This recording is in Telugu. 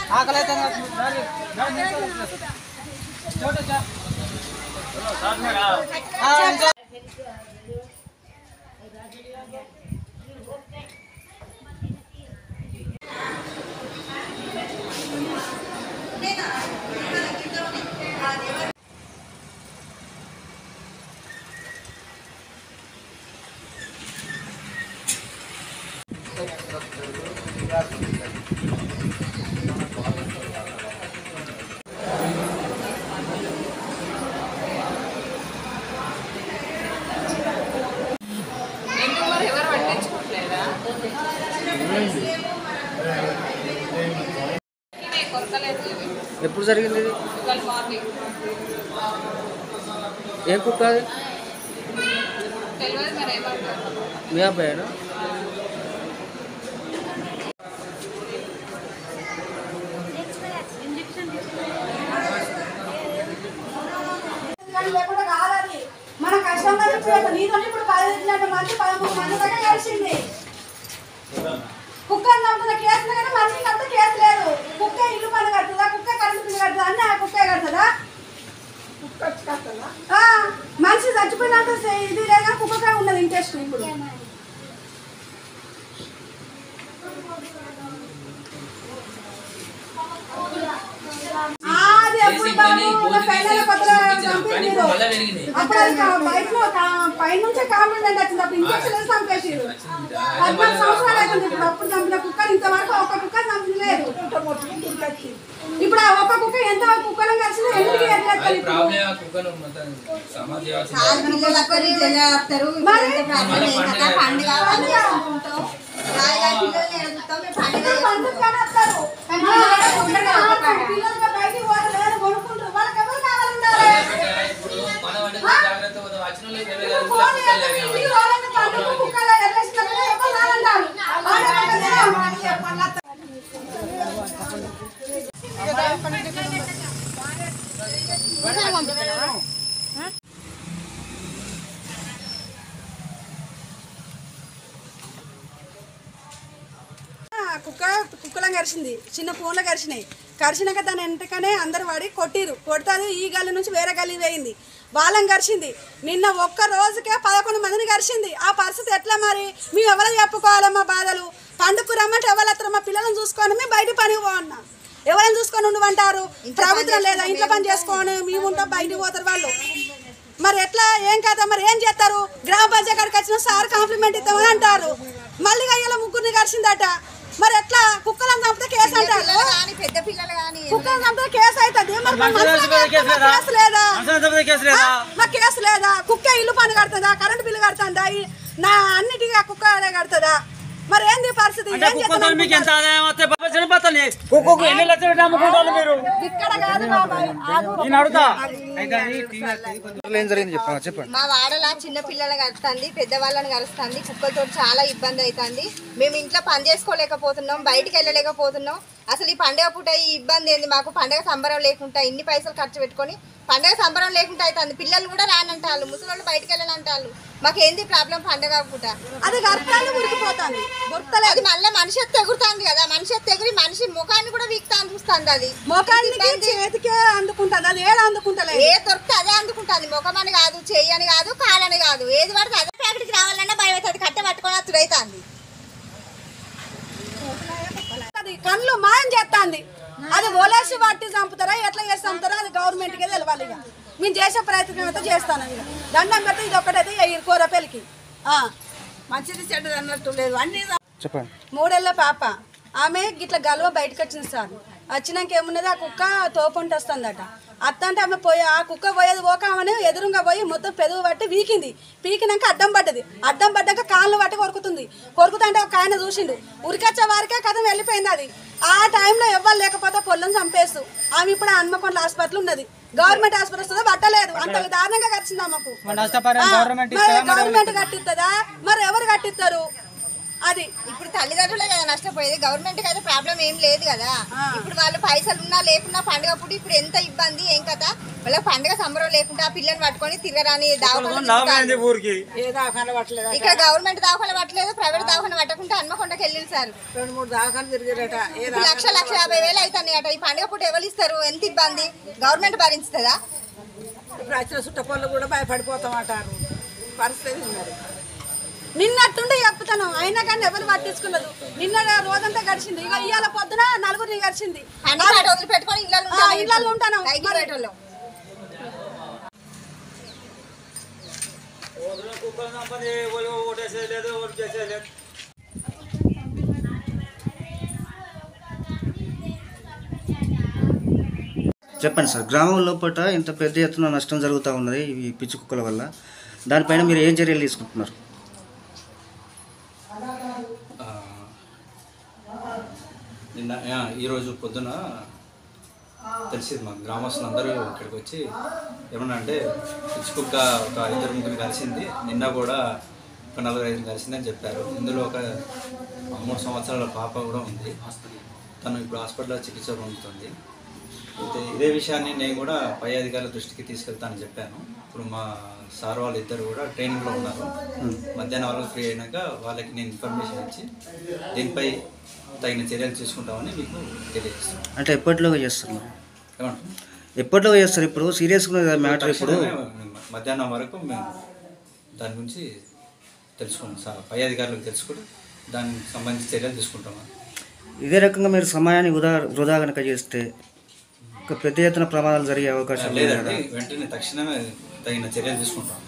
ఎప్పుడు జరిగింది ఇది? ఏం కుక్క అది? మీ అబ్బాయినా? మన కష్టంగా నీతో ఇప్పుడు 15 మంది 13 మంది దాకా కలిసింది. కుక్క నమ్ముతున్న కేసులు కానీ మనిషి నమ్ముతా కేసు లేదు. కుక్క ఇల్లు పని కడుతుందా, కుక్క కరెంటు బిల్లు కడుతుందా అని ఆ కుక్కే కడుతుందా? మనిషి చచ్చిపోయినంత ఇది లేదా కుక్కగా ఉన్నది ఇంట్రెస్ట్. ఇప్పుడు అది ఎప్పుడు పై నుంచే కాంప్లిమెంట్ వచ్చింది. అప్పుడు ఇంజక్షన్ చంపేసారు. 14 సంవత్సరాలు అవుతుంది. ఇప్పుడు అప్పుడు చంపిన కుక్కలు ఇంతవరకు ఒక్క కుక్క చంపలేదు. ఇప్పుడు ఆ ఒక్క కుక్క ఎంత కుక్కలను కలిసి ఎందుకు బయటికి పోతలేదు కొనుక్కుంటారు. వాళ్ళకి ఎవరు కావాలంటారు? కుక్కలం కరిచింది. చిన్న ఫోన్లో కరిచినాయి. కరిచినాక దాని వెంటకనే అందరు పడి కొట్టిరు. కొడతారు ఈ గల్లి నుంచి వేరే గల్లి వేయింది. వాళ్ళని కరిచింది. నిన్న ఒక్క రోజుకే 11 మందిని కరిచింది. ఆ పరిస్థితి ఎట్లా మరి? మేము ఎవరు చెప్పుకోవాలి మా బాధలు? పండుగకు రమ్మంటే ఎవరు వస్తారు? మా పిల్లలను చూసుకొని మేము బయట పనికి పోవన్నా. ఎవరైనా చూసుకొని ఉండమంటారు? ప్రభుత్వం లేదా? ఇంట్లో పని చేసుకొని మేము ఉంటాం, బయటకు పోతారు వాళ్ళు. మరి ఎట్లా ఏం కదా? మరి ఏం చేస్తారు? గ్రామ పంచాయతీ కాడికి వచ్చిన సార్ కాంప్లిమెంట్ ఇద్దామని అంటారు. మళ్ళీ అయ్యేలా ముగ్గురిని కరిచిందట. మరి ఎట్లా? కుక్కలను చంపితే కేసు అంటారు. కుక్కలను చంపితే కేసు అవుతుంది. మాకు కేసు లేదా? కుక్క ఇల్లు పని కడుతుందా? Current bill కడుతుందా? నా అన్నిటిగా కుక్క కడుతుందా? మరి ఏంది పరిస్థితి? మా వాడలా చిన్న పిల్లలు కలుస్తుంది, పెద్దవాళ్ళని కలుస్తుంది. కుక్కలతో చాలా ఇబ్బంది అవుతుంది. మేము ఇంట్లో పని చేసుకోలేకపోతున్నాం, బయటికి వెళ్ళలేకపోతున్నాం. అసలు ఈ పండుగ పూట ఈ ఇబ్బంది ఏంది? మాకు పండుగ సంబరం లేకుండా ఇన్ని పైసలు ఖర్చు పెట్టుకొని పండుగ సంబరం లేకుండా అవుతుంది. పిల్లలు కూడా రానంటారు, ముసలి బయటికి వెళ్ళాలంటారు. మాకు ఏంది ప్రాబ్లం? పండుగ పూట అది అది మళ్ళీ మనిషి ఎగురుతుంది కదా. మనిషి ఎగురి మనిషి ముఖాన్ని కూడా వీక్తాను చూస్తుంది. అది చేతికే అందుకుంటుంది. అది ఏడ అందుకుంటలేదు. ఏ దొరికితే అదే అందుకుంటుంది. ముఖం అని కాదు, చెయ్యి అని కాదు, కాలని కాదు, ఏది పడితే అదే ప్యాకెట్కి రావాలన్నా భయం అవుతుంది. కట్టె పట్టుకొని అతుడైతుంది. కళ్ళు మాయం చేస్తుంది. అది ఒలేసి వాటి చంపుతారా ఎట్లా చేసి చంపుతారా అది గవర్నమెంట్కే తెలవాలి. ఇక మేము చేసే ప్రయత్నం అయితే చేస్తాను. ఇక దండం పెడితే ఇది ఒక్కటైతే కూరపల్లికి మంచిది చెడ్డది అన్నట్టు లేదు. అన్ని 3 ఏళ్ల పాప ఆమె గిట్ల గలవ బయటకు వచ్చింది సార్. వచ్చినాక ఏమున్నది? ఆ కుక్క తోపుంటి వస్తుందట. అత్తంటే ఆమె పోయి ఆ కుక్క పోయేది పోకామని ఎదురుగా పోయి మొత్తం పెదవు పట్టి పీకినాక అడ్డం పడ్డది. అడ్డం పడ్డాక కాళ్ళు పట్టి కొరుకుతుంటే ఒక ఆయన చూసిండు. ఉరికొచ్చే వారికే కథ వెళ్ళిపోయింది. అది ఆ టైంలో ఎవ్వరు లేకపోతే పొల్లని చంపేస్తూ ఆమె ఇప్పుడు హన్మకొండ హాస్పిటల్ ఉన్నది. గవర్నమెంట్ హాస్పిటల్ వస్తుందో పట్టలేదు. అంత దారుణంగా కరిచింది ఆమెకు. గవర్నమెంట్ కట్టిస్తుందా? మరి ఎవరు కట్టిస్తారు? అది ఇప్పుడు తల్లిదండ్రులే కదా నష్టపోయేది, గవర్నమెంట్ కి అయితే ప్రాబ్లం ఏం లేదు కదా. ఇప్పుడు వాళ్ళు పైసలు ఉన్నా లేకున్నా పండుగ అప్పుడు ఇప్పుడు ఎంత ఇబ్బంది ఏం కదా, వాళ్ళ పండుగ సంబరం లేకుండా ఆ పిల్లని పట్టుకొని తిరగరాని ఇక్కడ గవర్నమెంట్ దవాఖాన పట్టలేదు, ప్రైవేట్ దవాఖాన పట్టకుండా హన్మకొండకి వెళ్ళింది సార్. 2-3 దవాఖానలు తిరిగారట. 1,50,000 అవుతాయి అట. ఈ పండుగ పూట ఎవరు ఇస్తారు? ఎంత ఇబ్బంది, గవర్నమెంట్ భరించుతుందా? ఇప్పుడు వచ్చిన చుట్టపళ్ళు కూడా భయపడిపోతామంటారు పరిస్థితి ఉన్నారు. నిన్నట్టుండి చెప్తాను అయినా కానీ ఎవరు పట్టించుకున్నారు. నిన్న రోజంతా గడిచింది, ఇక ఇవాళ పొద్దున 4 గడిచింది. వదిలిపెట్టుకొని ఇళ్ళలో ఉంటాను. చెప్పండి సార్, గ్రామం లోపల ఇంత పెద్ద ఎత్తున నష్టం జరుగుతూ ఉన్నది ఈ పిచ్చి కుక్కల వల్ల, దానిపైన మీరు ఏం చర్యలు తీసుకుంటున్నారు? నిన్న ఈరోజు పొద్దున తెలిసింది మా గ్రామస్తులు అందరూ ఇక్కడికి వచ్చి ఏమన్నా అంటే పిచ్చి కుక్క ఒక 2-3 కలిసింది, నిన్న కూడా ఒక 4-5 కలిసిందని చెప్పారు. ఇందులో ఒక 3 సంవత్సరాల పాప కూడా ఉంది. తను ఇప్పుడు హాస్పిటల్లో చికిత్స పొందుతుంది. అయితే ఇదే విషయాన్ని నేను కూడా పై అధికారుల దృష్టికి తీసుకెళ్తానని చెప్పాను. ఇప్పుడు మా సార్ వాళ్ళు ఇద్దరు కూడా ట్రైనింగ్లో ఉన్నారు. మధ్యాహ్నం వాళ్ళకి ఫ్రీ అయినాక వాళ్ళకి నేను ఇన్ఫర్మేషన్ ఇచ్చి దీనిపై తగిన చర్యలు తీసుకుంటామని మీకు తెలియజేస్తాను. అంటే ఎప్పటిలోగా చేస్తారు? ఏమంటారు? ఎప్పటిలోగా చేస్తారు? ఇప్పుడు సీరియస్గా మ్యాటర్. ఇప్పుడు మధ్యాహ్నం వరకు మేము దాని గురించి తెలుసుకుంటాం, పై అధికారులకు తెలుసుకుని దానికి సంబంధించి చర్యలు తీసుకుంటాము. ఇదే రకంగా మీరు సమయాన్ని వృధా కనుక చేస్తే ఒక పెద్ద ఎత్తున ప్రమాదాలు జరిగే అవకాశం లేదండి. వెంటనే తక్షణమే తగిన చర్యలు తీసుకుంటాం.